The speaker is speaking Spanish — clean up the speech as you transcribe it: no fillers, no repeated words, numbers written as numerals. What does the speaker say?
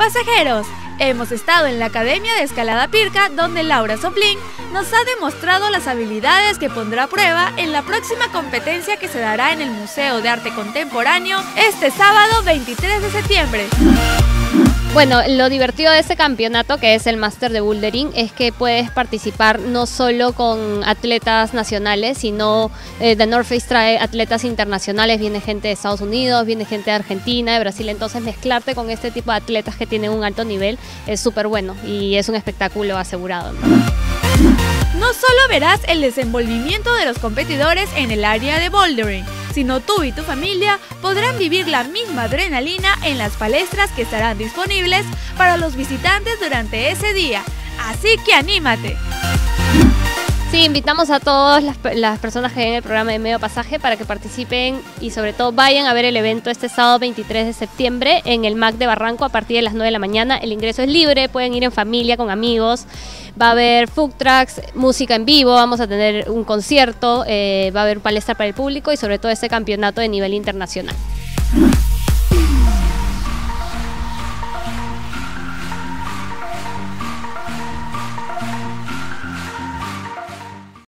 Pasajeros, hemos estado en la Academia de Escalada Pirca, donde Laura Soplín nos ha demostrado las habilidades que pondrá a prueba en la próxima competencia que se dará en el Museo de Arte Contemporáneo este sábado 23 de septiembre. Bueno, lo divertido de este campeonato, que es el Máster de Bouldering, es que puedes participar no solo con atletas nacionales, sino The North Face trae atletas internacionales, viene gente de Estados Unidos, viene gente de Argentina, de Brasil, entonces mezclarte con este tipo de atletas que tienen un alto nivel es súper bueno y es un espectáculo asegurado, ¿no? No solo verás el desenvolvimiento de los competidores en el área de bouldering, sino tú y tu familia podrán vivir la misma adrenalina en las palestras que estarán disponibles para los visitantes durante ese día. Así que anímate. Sí, invitamos a todas las personas que ven el programa de Medio Pasaje para que participen y sobre todo vayan a ver el evento este sábado 23 de septiembre en el MAC de Barranco a partir de las 9 de la mañana. El ingreso es libre, pueden ir en familia, con amigos. Va a haber food trucks, música en vivo, vamos a tener un concierto, va a haber palestra para el público y sobre todo este campeonato de nivel internacional.